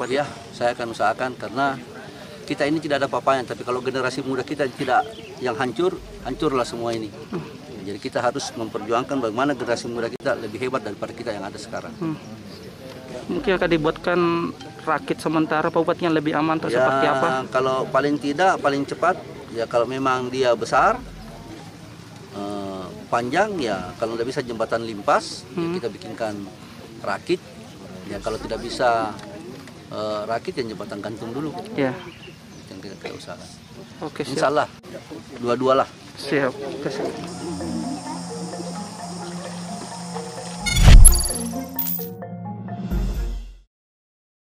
Pak? Ya, saya akan usahakan karena kita ini tidak ada apa-apanya, tapi kalau generasi muda kita tidak yang hancur, hancurlah semua ini. Jadi kita harus memperjuangkan bagaimana generasi muda kita lebih hebat daripada kita yang ada sekarang. Mungkin akan dibuatkan rakit sementara Pak Bupati yang lebih aman atau Ya, seperti apa? kalau paling tidak, paling cepat, ya kalau memang dia besar, panjang, ya kalau tidak bisa jembatan limpas, ya kita bikinkan rakit. Ya kalau tidak bisa rakit, ya jembatan gantung dulu. Ya. Yang kita usahakan. Oke, siap. Insya Allah, dua-dualah. Siap.